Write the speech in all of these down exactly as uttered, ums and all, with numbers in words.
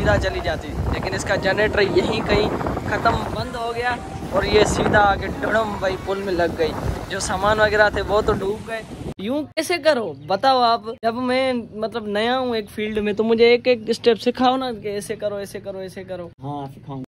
सीधा चली जाती, लेकिन इसका जनरेटर यहीं कहीं ख़त्म बंद हो गया और ये सीधा आके डड़म भाई पुल में लग गई। जो सामान वगैरह थे वो तो डूब गए। यूं कैसे करो बताओ आप? जब मैं मतलब नया हूँ एक फील्ड में तो मुझे एक एक स्टेप सिखाओ ना कि ऐसे करो ऐसे करो ऐसे करो। हाँ सिखाऊं।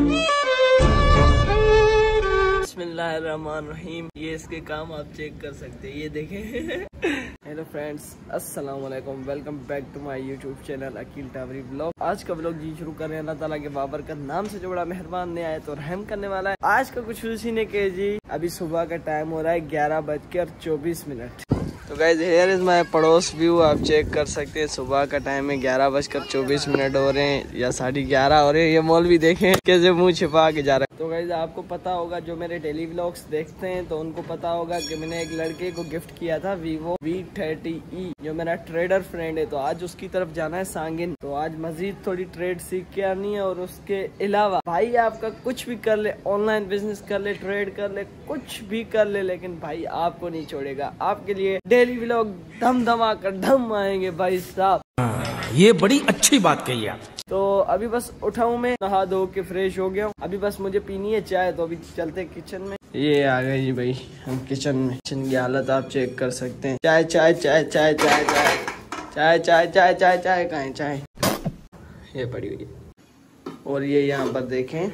बिस्मिल्लाहिर्रहमानिर्रहीम। ये इसके काम आप चेक कर सकते हैं, ये देखें। हेलो फ्रेंड्स, अस्सलाम वालेकुम, welcome back to my YouTube channel Aqeel Tawari blog. आज का ब्लॉग जी शुरू कर रहे हैं अल्लाह ताला के बाबरकत नाम से जो बड़ा मेहरबान ने आए तो रहम करने वाला है। आज का कुछ उसी ने के जी अभी सुबह का टाइम हो रहा है ग्यारह बज कर चौबीस मिनट। तो गाइस हियर इज माय पड़ोस व्यू, आप चेक कर सकते हैं। सुबह का टाइम है, ग्यारह बजकर चौबीस मिनट हो रहे हैं या साढ़े ग्यारह हो रहे हैं। ये मॉल भी देखें कैसे मुंह छिपा के जा रहा है। तो गाइस आपको पता होगा, जो मेरे डेली व्लॉग्स देखते हैं तो उनको पता होगा कि मैंने एक लड़के को गिफ्ट किया था वीवो वी थर्टी ई, जो मेरा ट्रेडर फ्रेंड है। तो आज उसकी तरफ जाना है सांगिन। तो आज मजीद थोड़ी ट्रेड सीख के आनी है और उसके अलावा भाई आपका कुछ भी कर ले, ऑनलाइन बिजनेस कर ले, ट्रेड कर ले, कुछ भी कर ले, लेकिन भाई आपको नहीं छोड़ेगा। आपके लिए डेली व्लॉग धम धमा कर धम आएंगे भाई साहब। ये बड़ी अच्छी बात कही आप। तो अभी बस उठा हूँ मैं, नहा धो के फ्रेश हो गया हूँ। अभी बस मुझे पीनी है चाय, तो अभी चलते किचन में। ये आ गए जी भाई हम किचन में। किचन की हालत आप चेक कर सकते हैं। चाय चाय चाय चाय चाय चाय चाय चाय चाय चाय चाय कहाँ है चाय? ये पड़ी हुई है। और ये यहाँ पर देखें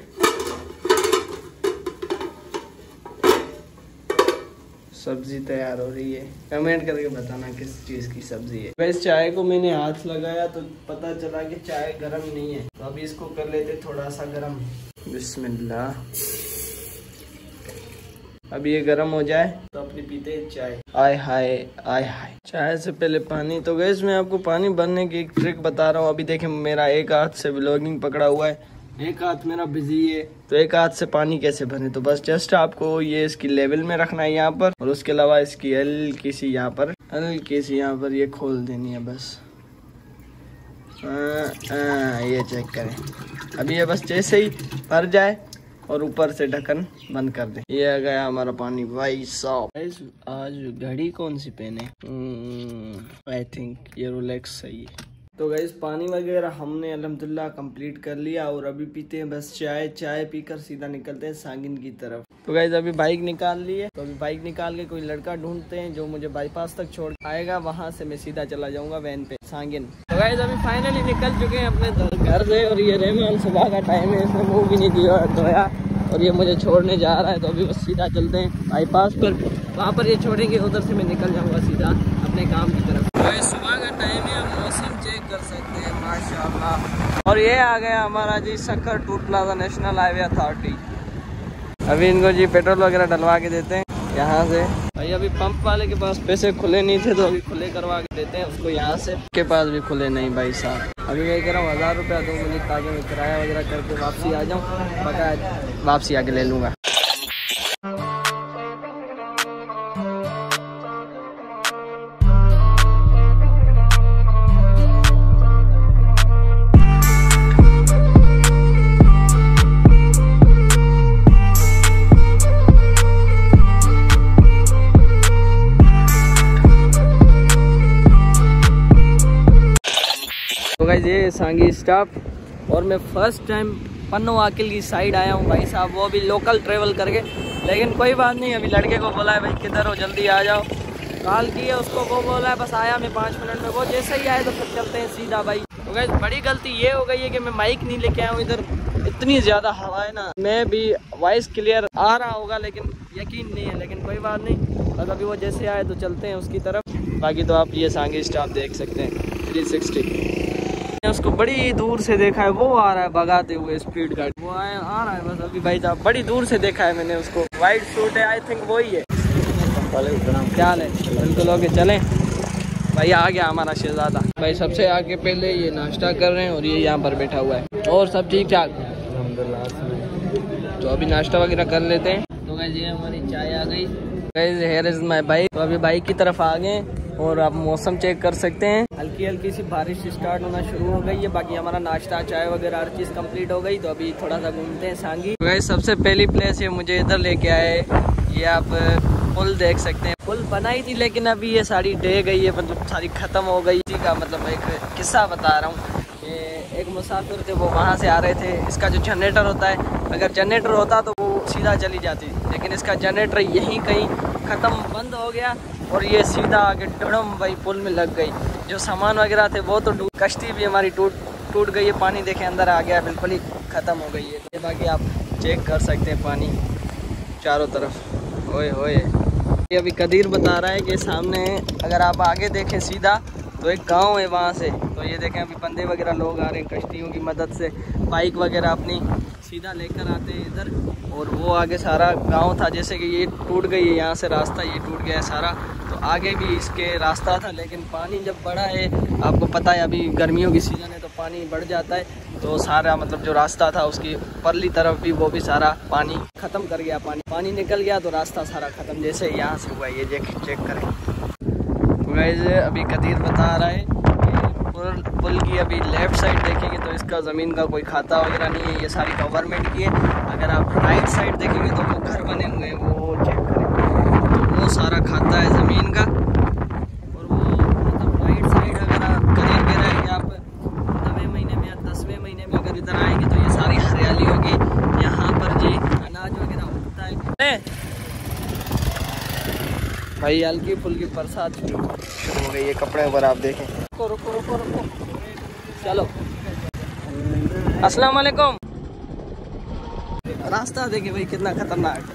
सब्जी तैयार हो रही है। कमेंट करके बताना किस चीज की सब्जी है। वैसे चाय को मैंने हाथ लगाया तो पता चला कि चाय गरम नहीं है, तो अभी इसको कर लेते थोड़ा सा गरम। बिस्मिल्लाह। अब ये गरम हो जाए तो अपनी पीते हैं चाय। आय हाय आय हाय। चाय से पहले पानी। तो गैस मैं आपको पानी भरने की एक ट्रिक बता रहा हूँ। अभी देखें मेरा एक हाथ से व्लॉगिंग पकड़ा हुआ है, एक हाथ मेरा बिजी है, तो एक हाथ से पानी कैसे भरे? तो बस जस्ट आपको ये इसकी लेवल में रखना है यहाँ पर, और उसके अलावा इसकी हल्की सी यहाँ पर हल्की सी यहाँ पर ये खोल देनी है बस। आ, आ, ये चेक करें। अभी ये बस जैसे ही भर जाए और ऊपर से ढक्कन बंद कर दे। ये आ गया हमारा पानी भाई साहब। आज घड़ी कौन सी पहने? आई थिंक ये रोलेक्स सही है। तो गाइस पानी वगैरह हमने अल्हम्दुलिल्लाह कंप्लीट कर लिया और अभी पीते हैं बस चाय। चाय पीकर सीधा निकलते हैं सांगिन की तरफ। तो गाइस अभी बाइक निकाल ली है, तो अभी बाइक निकाल के कोई लड़का ढूंढते हैं जो मुझे बाईपास तक छोड़ आएगा, वहां से मैं सीधा चला जाऊंगा वैन पे सांगिन। तो गाइस अभी फाइनली निकल चुके हैं अपने घर से, और ये रहमान सुबह का टाइम है, इसने मुँह भी नहीं दिया धोया और ये मुझे छोड़ने जा रहा है। तो अभी बस सीधा चलते हैं बाईपास पर, वहाँ पर ये छोड़ेंगे, उधर से मैं निकल जाऊँगा सीधा अपने काम की तरफ। तो सुबह का टाइम है, मौसम चेक कर सकते हैं माशाल्लाह। और ये आ गया हमारा जी Sukkur toll plaza national highway authority. अभी इनको जी पेट्रोल वगैरह डलवा के देते हैं यहाँ से। भाई अभी पंप वाले के पास पैसे खुले नहीं थे, तो अभी खुले करवा के देते हैं उसको यहाँ से। के पास भी खुले नहीं भाई साहब। अभी मैं कह रहा हूँ हजार रुपया दो मुझे, ताकि मैं किराया वगैरह करके वापसी आ जाऊँ, बकाया वापसी आके ले लूँगा। तो गाइस ये सांगी स्टॉप, और मैं फर्स्ट टाइम पन्नू वाकिल की साइड आया हूँ भाई साहब, वो भी लोकल ट्रेवल करके। लेकिन कोई बात नहीं, अभी लड़के को बोला है भाई किधर हो, जल्दी आ जाओ। कॉल की है उसको, वो बोला है बस आया मैं पाँच मिनट में। वो जैसे ही आए तो फिर चलते हैं सीधा भाई। तो गाइस बड़ी गलती ये हो गई है कि मैं माइक नहीं लेके आया हूँ। इधर इतनी ज़्यादा हवा है ना, मैं भी वॉइस क्लियर आ रहा होगा लेकिन यकीन नहीं है, लेकिन कोई बात नहीं। बस अभी वो जैसे आए तो चलते हैं उसकी तरफ। बाकी तो आप ये सांगी स्टॉप देख सकते हैं थ्री सिक्सटी। उसको बड़ी दूर से देखा है, वो आ रहा है भगाते हुए स्पीड गाड़ी, वो आया आ रहा है बस अभी भाई साहब। बड़ी दूर से देखा है मैंने उसको, वाइट सूट है, आई थिंक वही है। क्या हाल है? बिल्कुल ओके, चलें भाई। आ गया हमारा शहजादा भाई। सबसे आगे पहले ये नाश्ता कर रहे हैं और ये यहाँ पर बैठा हुआ है, और सब ठीक ठाक तो अभी नाश्ता वगैरह कर लेते हैं। तो गाइस ये हमारी चाय आ गई। Guys here is my bike. तो अभी बाइक की तरफ आ गए और आप मौसम चेक कर सकते हैं, हल्की हल्की सी बारिश स्टार्ट होना शुरू हो गई है। बाकी हमारा नाश्ता चाय वगैरह हर चीज़ कंप्लीट हो गई। तो अभी थोड़ा सा घूमते हैं सांगी। तो गाइस सबसे पहली प्लेस ये मुझे इधर लेके आए, ये आप पुल देख सकते हैं। पुल बनाई थी लेकिन अभी ये सारी ढह गई है, मतलब सारी ख़त्म हो गई। इसी का मतलब एक किस्सा बता रहा हूँ। एक मुसाफिर थे वो वहाँ से आ रहे थे। इसका जो जनरेटर होता है, अगर जनरेटर होता तो वो सीधा चली जाती, लेकिन इसका जनरेटर यहीं कहीं ख़त्म बंद हो गया और ये सीधा आके डड़म भाई पुल में लग गई। जो सामान वगैरह थे वो तो डूब, कश्ती भी हमारी टूट टूट गई है। पानी देखे अंदर आ गया, बिल्कुल ही ख़त्म हो गई है। ये बाकी आप चेक कर सकते हैं पानी चारों तरफ। ओए होए, ये अभी कदीर बता रहा है कि सामने अगर आप आगे देखें सीधा तो एक गांव है वहाँ से। तो ये देखें अभी बंदे वगैरह लोग आ रहे हैं कश्तियों की मदद से, बाइक वगैरह अपनी सीधा लेकर आते हैं इधर। और वो आगे सारा गांव था, जैसे कि ये टूट गई है यहाँ से रास्ता, ये टूट गया है सारा। तो आगे भी इसके रास्ता था, लेकिन पानी जब बढ़ा है, आपको पता है अभी गर्मियों की सीज़न है तो पानी बढ़ जाता है, तो सारा मतलब जो रास्ता था उसकी परली तरफ भी वो भी सारा पानी ख़त्म कर गया। पानी पानी निकल गया तो रास्ता सारा ख़त्म, जैसे यहाँ से हुआ। ये चेक चेक करें। गाइस अभी कदीर बता रहा है कि पुल पुल की अभी लेफ़्ट साइड देखेंगे तो इसका ज़मीन का कोई खाता वगैरह नहीं है, ये सारी गवर्नमेंट की है। अगर आप राइट साइड देखेंगे तो वो घर बने हुए हैं, वो चेक करें तो वो सारा खाता है ज़मीन का। और वो मतलब राइट साइड अगर आप कदीर कह रहे हैं आप नवें महीने में या दसवें महीने में अगर इधर आएंगे तो ये सारी हरियाली होगी। यहाँ पर जी अनाज वगैरह उगता है। भाई हल्की फुल्की बरसात शुरू हो गई है, कपड़े ऊपर आप देखें। रुको रुको रुको रुको, चलो। अस्सलाम वालेकुम। रास्ता देखिए भाई कितना खतरनाक।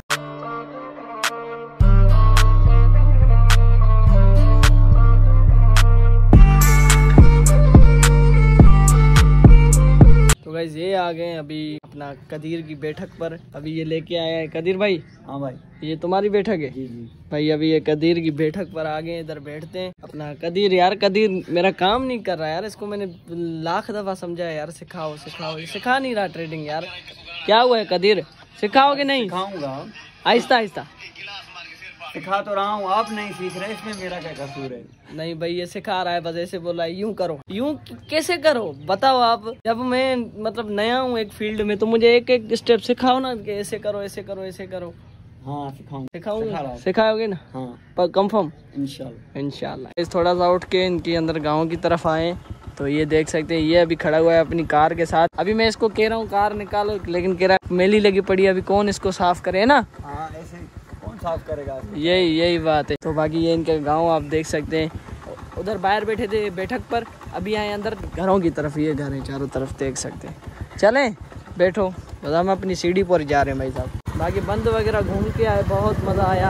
तो गाइस ये आ गए अभी अपना कदीर की बैठक पर। अभी ये लेके आया है कदीर भाई। हाँ भाई, ये तुम्हारी बैठक है? जी जी भाई। अभी ये कदीर की बैठक पर आ गए, इधर बैठते हैं। अपना कदीर यार, कदीर मेरा काम नहीं कर रहा यार, इसको मैंने लाख दफा समझाया यार, सिखाओ सिखाओ, ये सिखा नहीं रहा ट्रेडिंग यार। क्या हुआ है कदीर, सिखाओगे नहीं? सिखाऊंगा आहिस्ता आहिस्ता। सिखा तो रहा हूँ, आप नहीं सीख रहे, इसमें मेरा क्या कसूर है? नहीं भाई ये सिखा रहा है, बस ऐसे बोला है यूं करो। यूं कैसे करो बताओ आप? जब मैं मतलब नया हूँ एक फील्ड में तो मुझे एक एक स्टेप सिखाओ ना, कि ऐसे करो ऐसे करो ऐसे करो। हाँ सिखाऊंगा, सिखाऊंगा, सिखाओगे ना? हाँ पर कंफर्म? इंशाल्लाह इंशाल्लाह। इस थोड़ा सा उठ के इनके अंदर गांव की तरफ आए तो ये देख सकते हैं, ये अभी खड़ा हुआ है अपनी कार के साथ। अभी मैं इसको कह रहा हूँ कार निकालो, लेकिन कह रहा है मेली लगी पड़ी, अभी कौन इसको साफ करे ना? हाँ ऐसे कौन साफ करेगा? यही यही बात है। तो बाकी ये इनके गाँव आप देख सकते हैं। उधर बाहर बैठे थे बैठक पर, अभी आए अंदर घरों की तरफ। ये घर है चारों तरफ देख सकते हैं। चलें बैठो, बस हम अपनी सीढ़ी पर जा रहे हैं भाई साहब। बाकी बंद वगैरह घूम के आए, बहुत मज़ा आया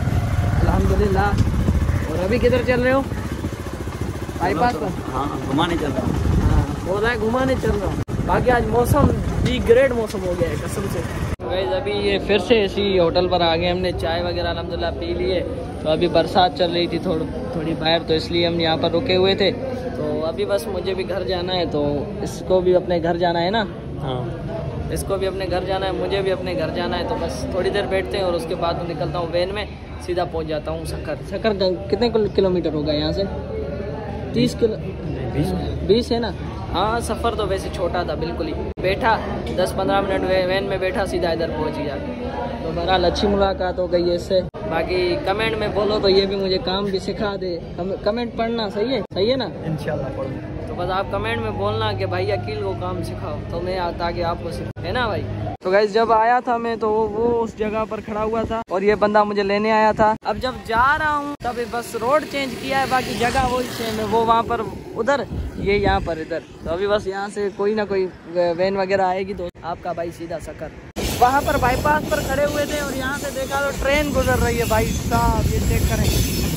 अल्हम्दुलिल्लाह। और अभी किधर चल रहे हो? बाईपास पर? हाँ घुमाने चल रहा हूँ। हाँ बोल रहा है घुमाने चल रहा हूँ। बाकी आज मौसम भी ग्रेट मौसम हो गया है कसम से। गाइस अभी ये फिर से इसी होटल पर आ गए, हमने चाय वगैरह अल्हम्दुलिल्लाह पी लिए। तो अभी बरसात चल रही थी थोड़ी थोड़ी बाहर, तो इसलिए हम यहाँ पर रुके हुए थे। तो अभी बस मुझे भी घर जाना है, तो इसको भी अपने घर जाना है ना? हाँ इसको भी अपने घर जाना है, मुझे भी अपने घर जाना है। तो बस थोड़ी देर बैठते हैं और उसके बाद मैं निकलता हूँ वैन में, सीधा पहुँच जाता हूँ सक्कर। सक्कर कितने किलोमीटर होगा यहाँ से? तीस किलो बीस है ना? हाँ सफ़र तो वैसे छोटा था बिल्कुल ही। बैठा दस पंद्रह मिनट वैन में बैठा, सीधा इधर पहुँच गया। तो बहरहाल अच्छी मुलाकात हो गई है इससे। बाकी कमेंट में बोलो तो ये भी मुझे काम भी सिखा दे। कमेंट पढ़ना सही है? सही है ना? इंशाल्लाह पढ़ूंगा। तो बस आप कमेंट में बोलना कि भाई अकील को काम सिखाओ, तो मैं ताकि आपको सिखा, है ना भाई? तो गाइस जब आया था मैं तो वो, वो उस जगह पर खड़ा हुआ था और ये बंदा मुझे लेने आया था। अब जब जा रहा हूँ तब बस रोड चेंज किया है, बाकी जगह वही सेम है। वो वहाँ पर उधर, ये यहाँ पर इधर। तो अभी बस यहाँ से कोई ना कोई वैन वगैरह आएगी तो आपका भाई सीधा सक्कर। वहाँ पर बाईपास पर खड़े हुए थे और यहाँ से देखा तो ट्रेन गुजर रही है भाई साहब, ये चेक करें।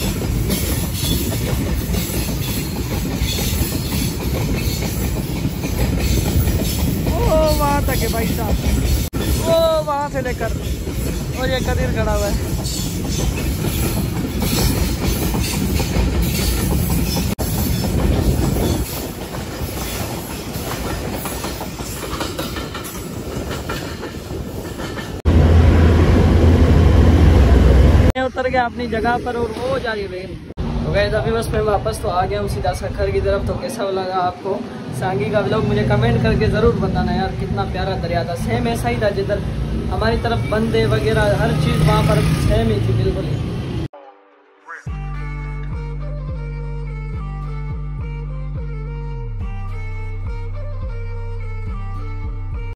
ओ वहाँ तक है भाई साहब, ओ वहाँ से लेकर, और ये कदीर खड़ा हुआ है। उतर गया अपनी जगह पर और वो जा रही है वैन। तो गाइस अभी बस मैं वापस तो आ गया हूँ सीधा सक्कर की तरफ। तो कैसा लगा आपको सांगी का व्लॉग मुझे कमेंट करके ज़रूर बताना यार, कितना प्यारा दरिया था। सेम ऐसा ही था जिधर हमारी तरफ बंदे वगैरह हर चीज़ वहाँ पर सेम ही थी बिल्कुल ही।